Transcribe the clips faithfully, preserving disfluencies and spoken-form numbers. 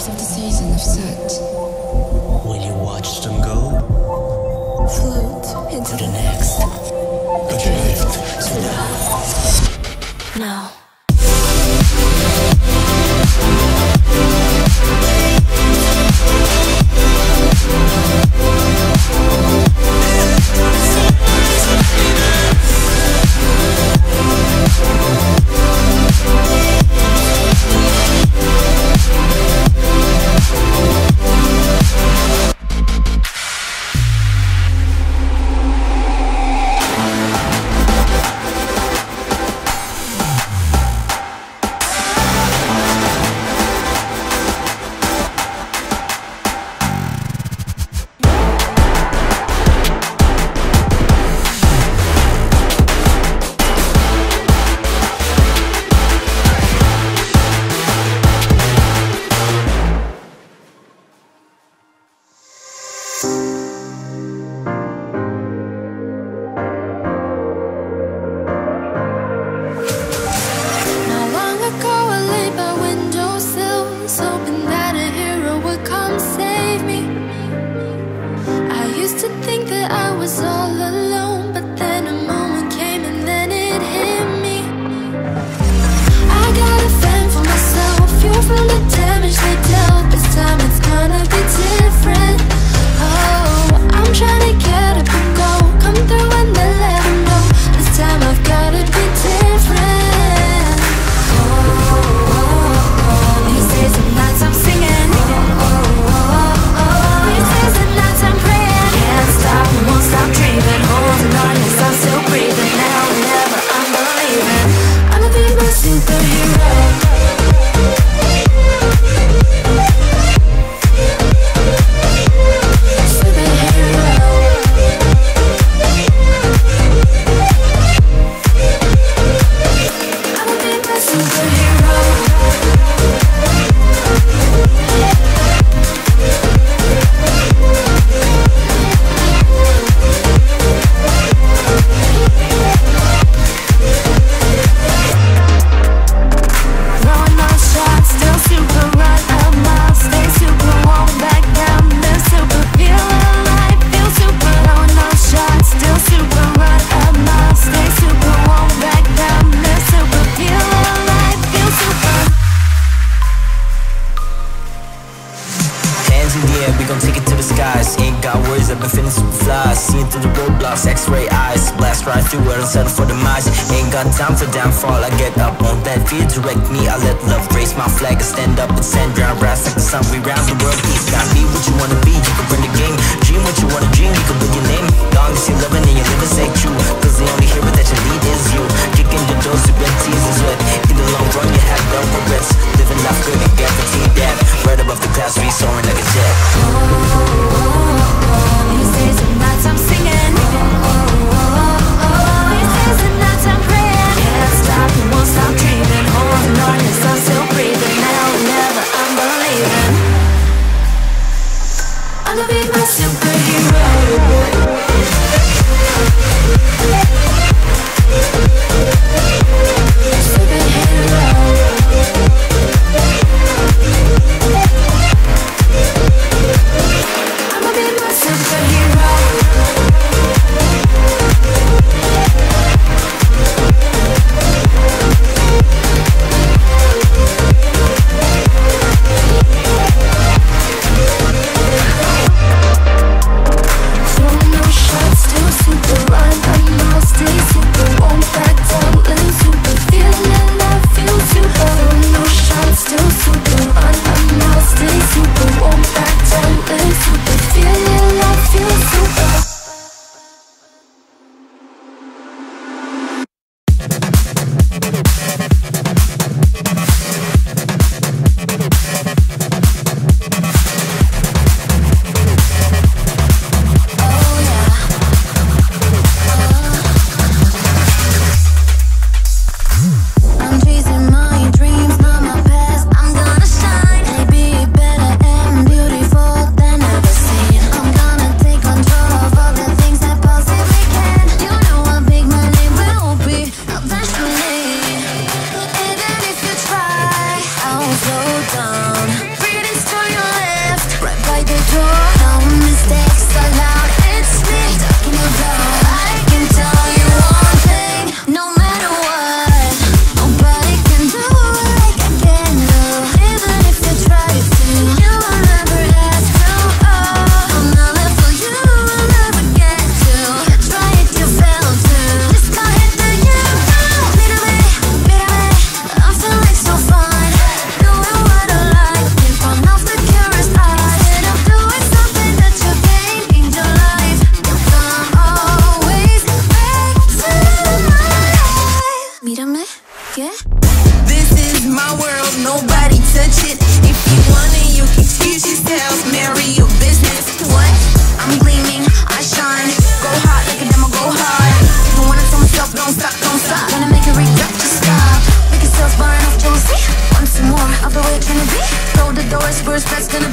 stars of the season have set. Will you watch them go? Float into the next. Drift to the now. Settle for the mice, ain't got time for downfall. I get up on that fear, direct me. I let love raise my flag and stand up and send round, rise like the sun. We round the world, peace. Gotta be what you wanna be, you can bring the game. Dream what you wanna dream, you can build your name. Long as you're loving and your living say true, cause the only hero that you need is you. Kicking the doors to red tears and sweat. In the long run you have no regrets. Living life good and guaranteed death. Right above the clouds, we soaring like a jet. Oh, oh, oh. These days and nights I'm singing. Oh, oh, oh. I'm praying, can't stop, won't stop dreaming. Holding on, yes, I'm still breathing. Now or never, I'm believing. I'm gonna be my superhero.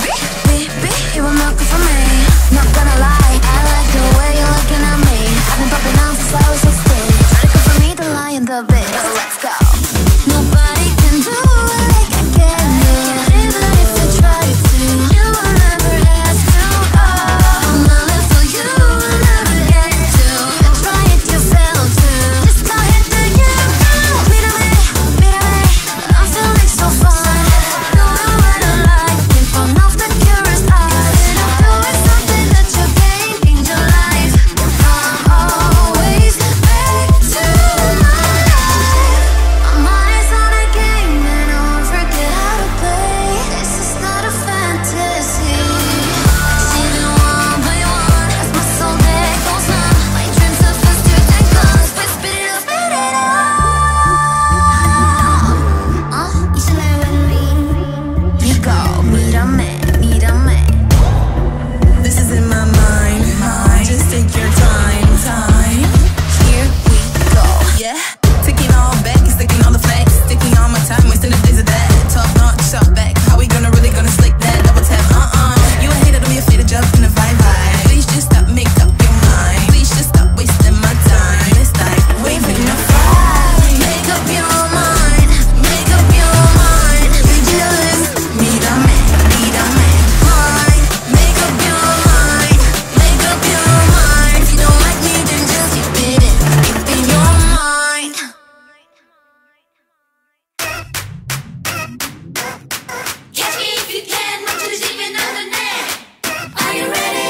B, B, B, it will not good for me. Not gonna lie, I like the way you're looking at me. I've been popping on since I was sixteen. Try to come for me, the lion, the bitch. So let's go. Nobody can do it like I can do it. Even if you try to, you will never ask to. Oh, I'm not left for you, will never get to. Try it yourself too. Just go ahead, do you know? Mira me, mira me, I'm feeling so fun. No one I like in front of the curious eyes. I'm doing something that you can't change your life. I'm always back to my life. I'm always on a game and I won't forget how to play. This is not a fantasy. See the one by one as my soul that goes on. My dreams are faster than guns, but spit it up, spit it out. Uh, 이제 날 with me. You go, mira me, mira me. This is in my mind, mind. Just take your time, time. Here we go. Yeah, taking all back, sticking all the facts, sticking all my time, wasting the days of that. Talk, not shop back. How we gonna really gonna slick that? Double tap, uh-uh. You a hater, don't be afraid to jump in the vibe, vibe. Please just stop, make up your mind. Please just stop wasting my time. It's like waving a flag. Make up your mind, make up your mind. Vigilance, mira me, mira me. Mind, make up your mind, make up your mind. If you don't like me, then just keep it in, keep in your mind. Catch me if you can, run to the deep end of the net. Are you ready?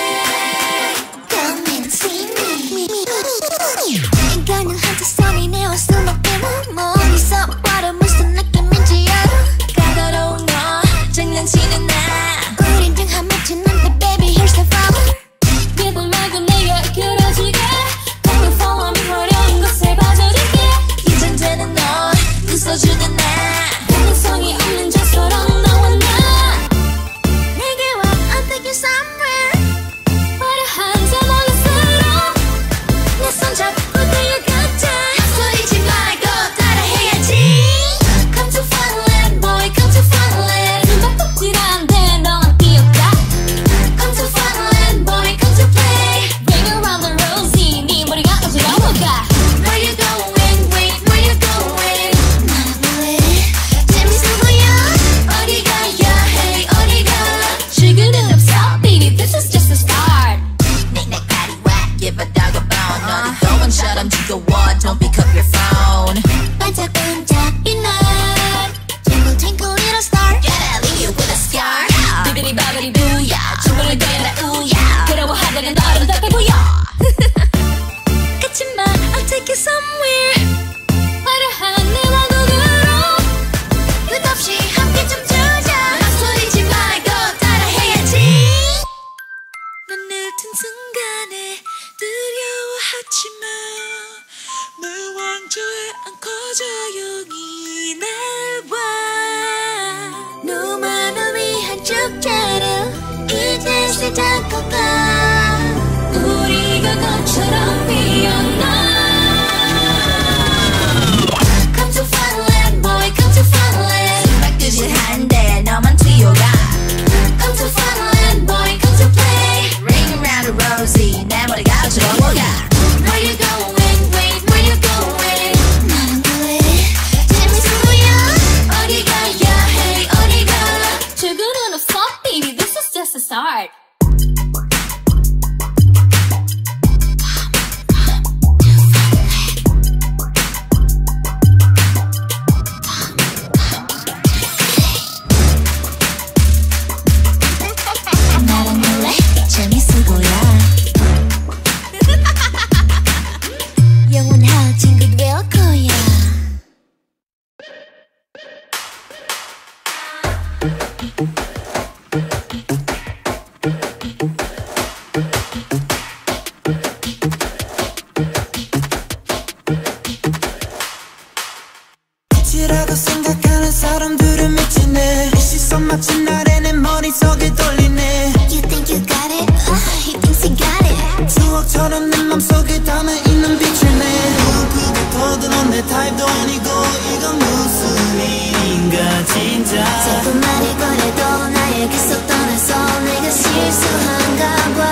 Come and see me. 인간은 한테선이 내 옷수밖에 못 머리서 봐도 무슨 느낌인지 알아. 까다로운 너 장난치는 나 우린 등 한맺히는데 baby here's the flower. 믿어 말고 내가 이끌어줄게. Come follow me 어려운 것에 빠져들게. 긴장되는 너 웃어주는 나 가능성이 없는 저처럼 너와 나 내게 와 I'll take you somewhere. 화려한 자몽스러워 내 손 잡고 달려가자. 소리지 말고 따라해야지. Come to Funland boy, come to Funland. 숨바꼭질한데 너만 뛰어가. Come to Funland boy, come to play. Ring around the rosy 네 머리가 어지러워가. Where you going, wait, where you going? 나는 몰래 재밌어 보여. 어디 가야 해, 어디가. 출근은 없어, baby, this is just the start. Knick-knack, paddywhack, give a dog a bone. 너는 너만처럼 지겨워, don't pick up your phone. 반짝반짝 빛나. Twinkle twinkle little star. Yeah, leave you with a scar. 비비리 바비리 부야. 춤을 거야 나 우야. 괴로워하다가 너를 더 보여. 가지마, I'll take you somewhere. 화려한 내 왕국으로. 끝없이 함께 춤추자. 소리지 말고 따라해야지. 난 늦은 순간에 두려워하지마. 내 왕좌에 앉고 조용히 날 봐. 너만을 위한 축제를 이제 시작할까. 우리가 꽃처럼 피어나. Come to Funland boy, come to Funland. 숨바꾸질한데 너만 튀어가. Come to Funland boy, come to play. Ring around the rosy, 내 머리가 어지러워가. Where you going, wait, where you going? 나는 몰래 재밌어 보여. 어디 가야 해, 어디가. 출근은 없어, baby, this is just the start. 나는 몰래 재밌어 보여. 영원할 친구 될 거야. 끝이라고 생각하는 사람들은 미치네. 이 시선 마치 나를 내 머릿속에 돌리네. You think you got it? Uh, he thinks he got it. 추억처럼 내 맘속에 담아있는 빛을 내. 누구가 더도 넌 내 타입도 아니고 이건 무슨 일인가 진짜. 자꾸만 이거래도 나의 내게서 떠나서 내가 실수한가 봐.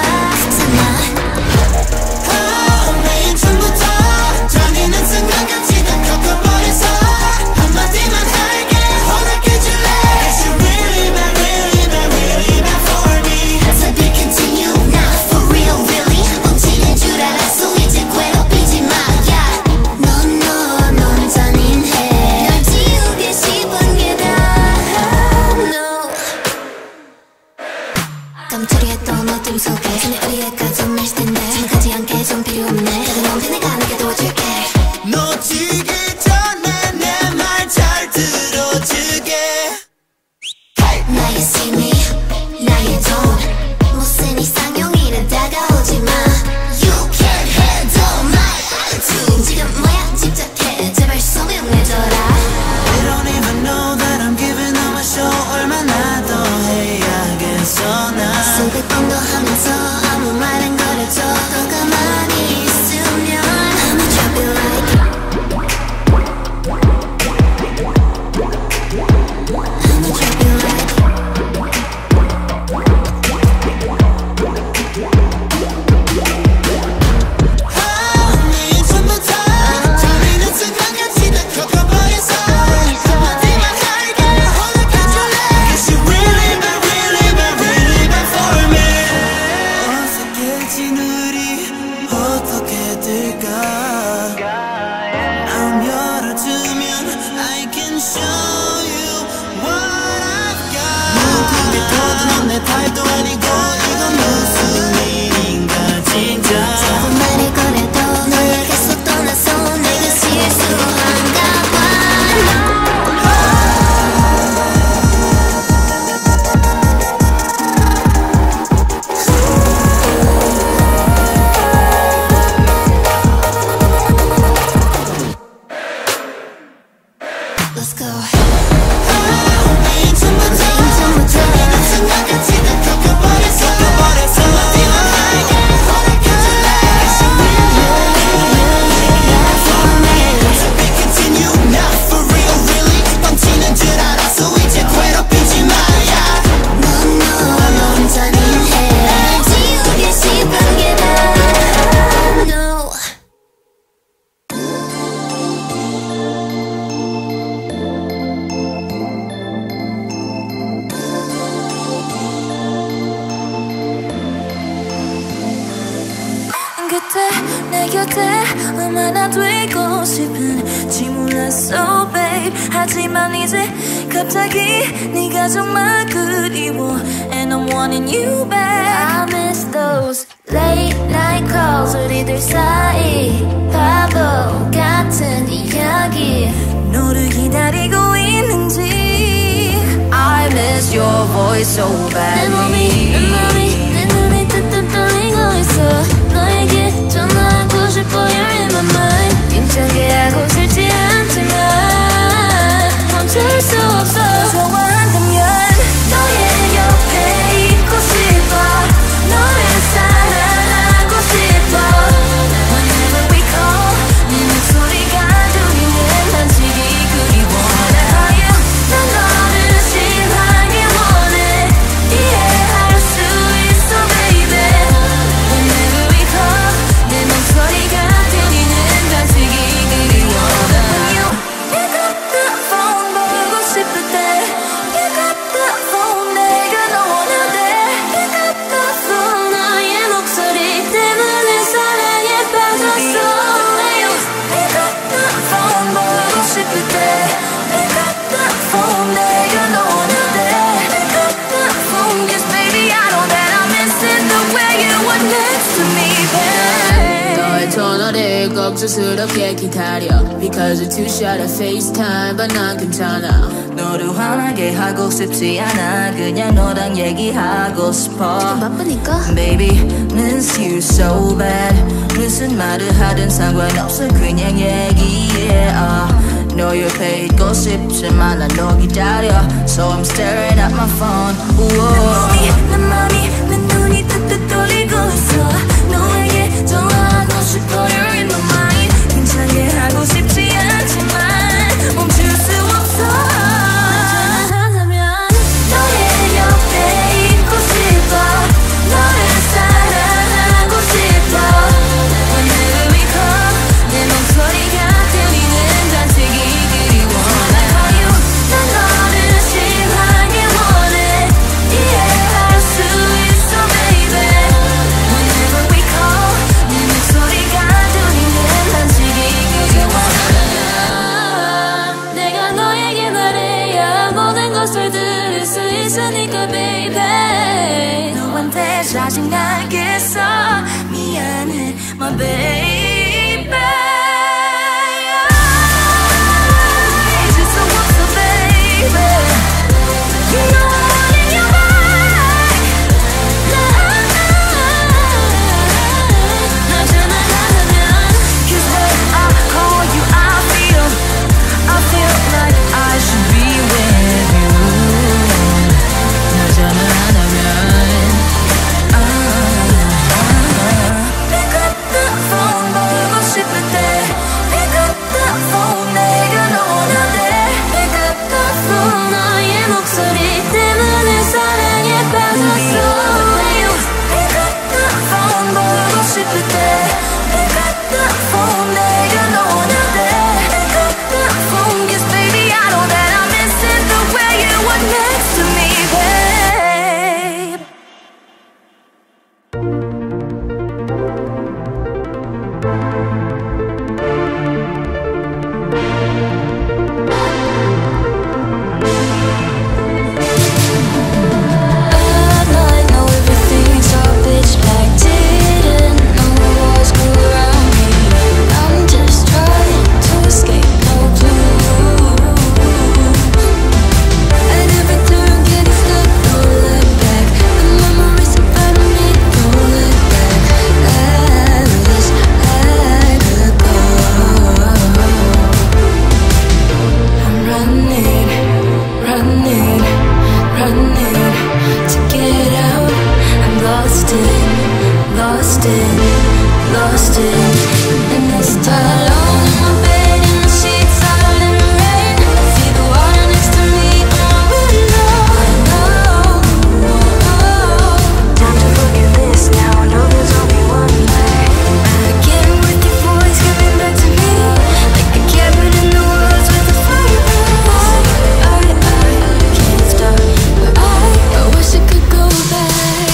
매일 처음부터 전이는 순간까지 다 겪어버려서 한마디만 할게 허락해줄래. Cause you're really bad, really bad, really bad for me. So be continue, not for real, really. 멈추는 줄 알았어 이제 괴롭히지 마. Yeah. 넌 너, 넌 잔인해. 널 지우게 싶은 게 다. No. 깜짝이했던 어둠 속에 손에 어디에까 좀 마실 텐데 생각하지 않게 좀 필요 없네. 다른 엄폐 내가 내게 도와줄게. 놓치기 전에 내 말 잘 들어주게. 나의 심리, 나의 돈 무슨 이상형이라 다가오지 마. You can't handle my attitude. 지금 뭐야 집착해 제발 소명해줘라. They don't even know that I'm giving up my show. 얼마나 더 해야겠어 나. 수백 번도 하면서 아무 말 안 걸어줘. 더 가만히 있으면 I'ma drop it like I'ma drop it like 매일 처음부터 전이는 순간까지 다 겪어버려서 한마디만 할게 허락해줄래. Cause you're really bad, really bad, really bad for me. 어색해진 우리 어떻게 될까. 마음 열어주면 I can show you what I've got. 누구게 터도 넌 내 타입도 아니고 이건 무슨 일인가 진짜. 작은 말을 꺼내도 너에게서 떠나서 내가 실수한가 봐. Let's go. 매일 처음부터 전이는 순간까지 다 겪어버려서 한마디만 할게 허락해줄래. Cause you're really bad for me. So we continue not for real, really. 뻥치는 줄 알았어 이제 괴롭히지 마. Yeah. 넌 너, 넌 잔인해. 날 지우게 싶은 게 다. No. 그때 내 곁에 얼마나 되고 싶은지 몰랐어 babe. 하지만 이제 갑자기 네가 정말 그리워 And I'm wanting you back. I miss those late night calls 우리들 사이 바보 같은 이야기 너를 기다리고 있는지 I miss your voice so badly. 내 몸이 내 몸이 내 눈이 뜨뜻 떨리고 있어. 너에게 전화하고 싶어 You're in my mind. 힘차게 하고 싶지 않지만 멈출 수 없어. 좋아한다면 너의 옆에 있고 싶어. 너를 사랑하고 싶어. Whenever we call 네 목소리가 들리는 반칙이 그리워. 난 너를 싫어하길 원해. 이해할 수 있어 baby. Whenever we call 내 목소리가 들리는 반칙이 그리워. When you pick up the phone 보고 싶을 때 Pick up the phone 내가 너 원하대. Pick up the phone 너의 목소리 때문에 사랑에 빠졌어. Pick up the phone 보고 싶을 때 Pick up the phone 내가 너 원하대. Pick up the phone cause baby I know that I'm missing the way you were next to me babe. 너의 전화를 걱정스럽게 기다려 Because you're too shy to FaceTime but 난 괜찮아. 너를 화나게 하고 싶지 않아. 그냥 너랑 얘기하고 싶어. 지금 바쁘니까 Baby, miss you so bad. 무슨 말을 하든 상관없어 그냥 얘기해. uh. 너 옆에 있고 싶지만 난 너 기다려. So I'm staring at my phone. 내 맘이 내 맘이 내 눈이 뜨뜻 떨리고 있어. 너에게 전화하고 싶어 You're in my mind. 괜찮게 하고 싶지 않지만 멈출 수 없어. 전화한다면 너의 옆에 짜증나겠어 미안해 my baby Is it so what's up baby You know I'm wanting you back 나잖아 나라면 Cause when I call you I feel I feel like I should be with you 나잖아 나라면 Pick up the phone 보고 싶을 때 Pick up the phone 내가 너 원하대 Pick up the phone 너의 목소리 때문에 사랑에 빠졌어 Pick up the phone 보고 싶을 때 Pick up the phone 내가 너 원하대 Pick up the phone cause baby I know that I'm missing the way you were next to me babe I know everything's all pitch black Didn't know what was cool around me I'm just trying to escape, no clue At every turn getting stuck, don't look back The memories about me, don't look back I wish I could go I'm running, running, running to get out I'm lost in, lost in, lost in And this time alone in my bed in the sheets out in the rain See the water next to me on my window I know, time to forget this now I know there's only one way Again with your voice coming back to me Like a cabin in the woods with a fire I, I can't stop but I, I wish I could go back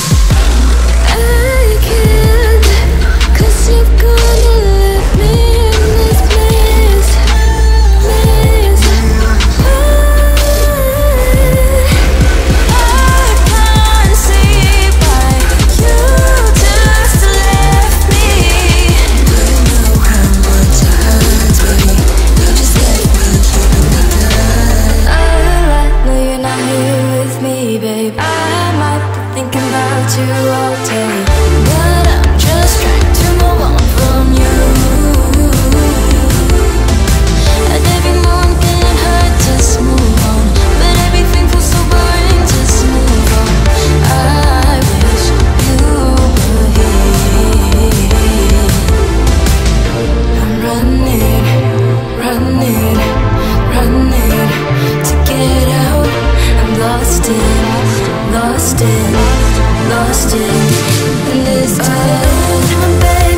I can't Cause you're gonna let me in this place Place I can't see why you just left me Don't know how much it hurts me You just let me keep it I know you're not here with me, babe I might be thinking about you all day But I'm just trying to move on from you And every moment getting hurt, just move on But everything feels so boring, just move on I wish you were here I'm running, running, running to get out I'm lost in, lost in, lost in And this time, my bed